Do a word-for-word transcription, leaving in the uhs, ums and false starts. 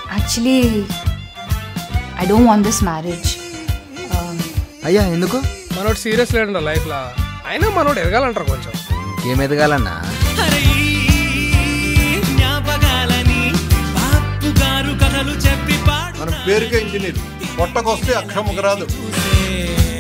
Actually I don't want this marriage. అయ్యా ఎందుకు? మనోడు సీరియస్ లేడు లైఫ్ లా, అయినా మనోడు ఎదగాలంటారు కొంచెం. ఏం ఎదగాలన్నా? మన పేరుకే ఇంజనీర్, పొట్టకొస్తే అక్షముకు రాదు.